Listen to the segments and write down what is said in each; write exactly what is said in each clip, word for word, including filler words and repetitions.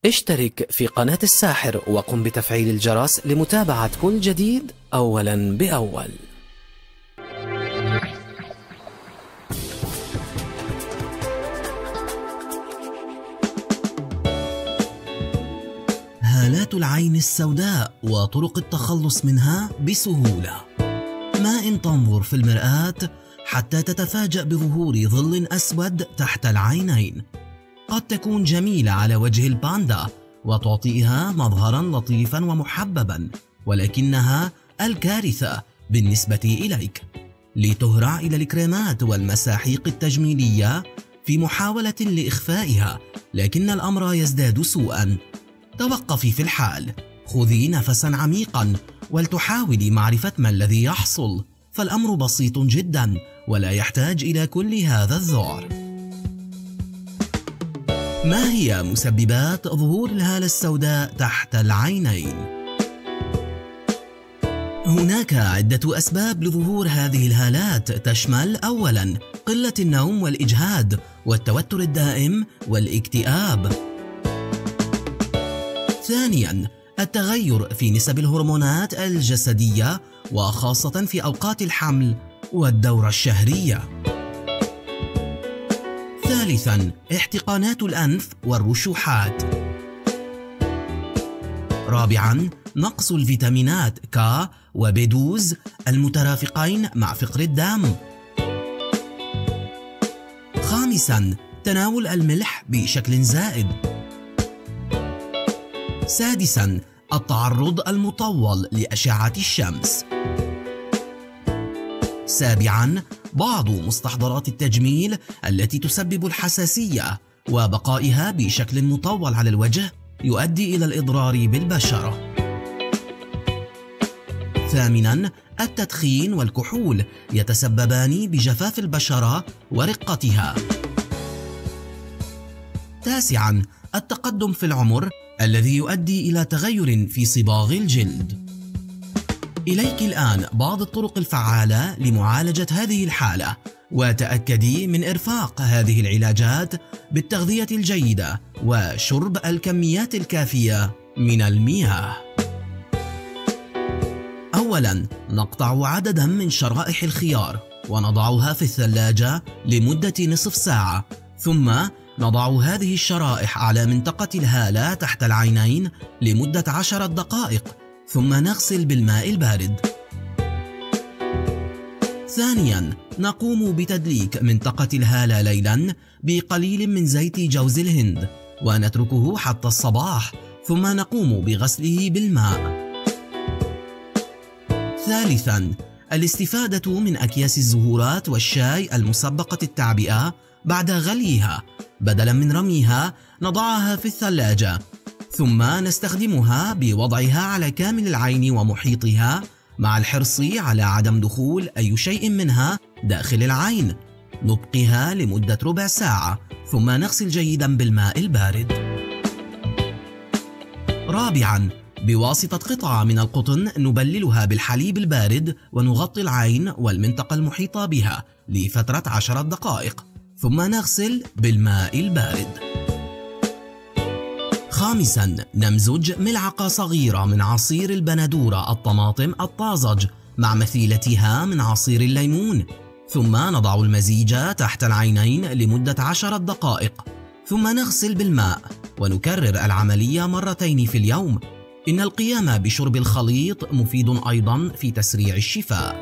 اشترك في قناة الساحر وقم بتفعيل الجرس لمتابعة كل جديد أولا بأول. هالات العين السوداء وطرق التخلص منها بسهولة. ما إن تنظر في المرآة حتى تتفاجأ بظهور ظل أسود تحت العينين. قد تكون جميلة على وجه الباندا وتعطيها مظهرا لطيفا ومحببا، ولكنها الكارثة بالنسبة إليك. لتهرع إلى الكريمات والمساحيق التجميلية في محاولة لإخفائها، لكن الأمر يزداد سوءا. توقفي في الحال، خذي نفسا عميقا ولتحاولي معرفة ما الذي يحصل، فالأمر بسيط جدا ولا يحتاج إلى كل هذا الذعر. ما هي مسببات ظهور الهالة السوداء تحت العينين؟ هناك عدة أسباب لظهور هذه الهالات، تشمل أولا قلة النوم والإجهاد والتوتر الدائم والاكتئاب. ثانيا التغير في نسب الهرمونات الجسدية وخاصة في أوقات الحمل والدورة الشهرية. ثالثا احتقانات الأنف والرشوحات. رابعا نقص الفيتامينات ك وبي اثناشر المترافقين مع فقر الدم. خامسا تناول الملح بشكل زائد. سادسا التعرض المطول لأشعة الشمس. سابعا بعض مستحضرات التجميل التي تسبب الحساسية وبقائها بشكل مطول على الوجه يؤدي إلى الإضرار بالبشرة. ثامنا التدخين والكحول يتسببان بجفاف البشرة ورقتها. تاسعا التقدم في العمر الذي يؤدي إلى تغير في صباغ الجلد. إليك الآن بعض الطرق الفعالة لمعالجة هذه الحالة، وتأكدي من إرفاق هذه العلاجات بالتغذية الجيدة وشرب الكميات الكافية من المياه. أولاً نقطع عدداً من شرائح الخيار ونضعها في الثلاجة لمدة نصف ساعة، ثم نضع هذه الشرائح على منطقة الهالة تحت العينين لمدة عشر دقائق، ثم نغسل بالماء البارد. ثانياً نقوم بتدليك منطقة الهالة ليلاً بقليل من زيت جوز الهند ونتركه حتى الصباح، ثم نقوم بغسله بالماء. ثالثاً الاستفادة من أكياس الزهورات والشاي المسبقة التعبئة بعد غليها، بدلاً من رميها نضعها في الثلاجة، ثم نستخدمها بوضعها على كامل العين ومحيطها مع الحرص على عدم دخول أي شيء منها داخل العين. نبقيها لمدة ربع ساعة ثم نغسل جيداً بالماء البارد. رابعاً بواسطة قطعة من القطن نبللها بالحليب البارد ونغطي العين والمنطقة المحيطة بها لفترة عشر دقائق، ثم نغسل بالماء البارد. خامساً نمزج ملعقة صغيرة من عصير البندورة الطماطم الطازج مع مثيلتها من عصير الليمون، ثم نضع المزيج تحت العينين لمدة عشر دقائق، ثم نغسل بالماء ونكرر العملية مرتين في اليوم. إن القيام بشرب الخليط مفيد أيضاً في تسريع الشفاء.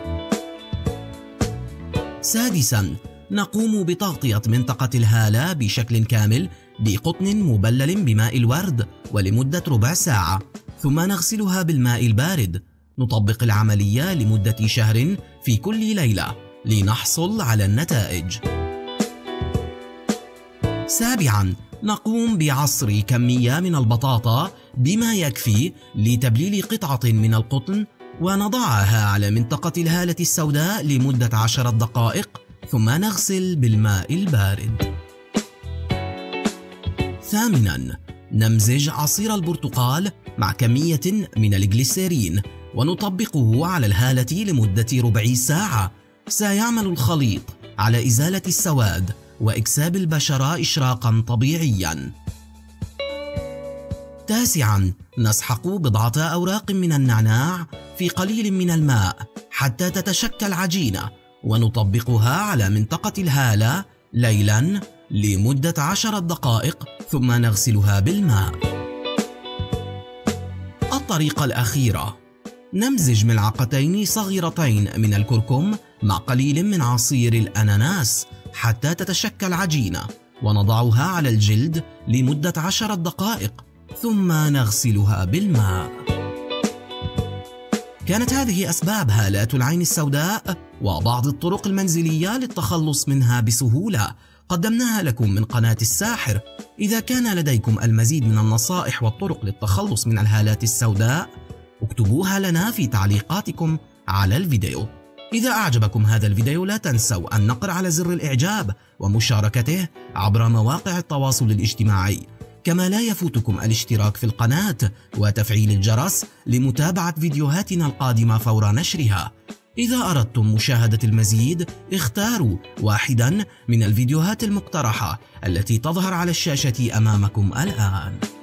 سادساً نقوم بتغطية منطقة الهالة بشكل كامل بقطن مبلل بماء الورد ولمدة ربع ساعة، ثم نغسلها بالماء البارد. نطبق العملية لمدة شهر في كل ليلة لنحصل على النتائج. سابعاً نقوم بعصر كمية من البطاطا بما يكفي لتبليل قطعة من القطن ونضعها على منطقة الهالة السوداء لمدة عشر دقائق، ثم نغسل بالماء البارد. ثامناً نمزج عصير البرتقال مع كمية من الجليسيرين ونطبقه على الهالة لمدة ربع ساعة. سيعمل الخليط على إزالة السواد وإكساب البشرة إشراقاً طبيعياً. تاسعاً، نسحق بضعة أوراق من النعناع في قليل من الماء حتى تتشكل عجينة، ونطبقها على منطقة الهالة ليلاً لمدة عشر دقائق، ثم نغسلها بالماء. الطريقة الأخيرة، نمزج ملعقتين صغيرتين من الكركم مع قليل من عصير الأناناس حتى تتشكل عجينة، ونضعها على الجلد لمدة عشر دقائق، ثم نغسلها بالماء. كانت هذه أسباب هالات العين السوداء وبعض الطرق المنزلية للتخلص منها بسهولة، قدمناها لكم من قناة الساحر. إذا كان لديكم المزيد من النصائح والطرق للتخلص من الهالات السوداء، اكتبوها لنا في تعليقاتكم على الفيديو. إذا أعجبكم هذا الفيديو لا تنسوا النقر على زر الإعجاب ومشاركته عبر مواقع التواصل الاجتماعي، كما لا يفوتكم الاشتراك في القناة وتفعيل الجرس لمتابعة فيديوهاتنا القادمة فور نشرها. إذا أردتم مشاهدة المزيد، اختاروا واحدا من الفيديوهات المقترحة التي تظهر على الشاشة أمامكم الآن.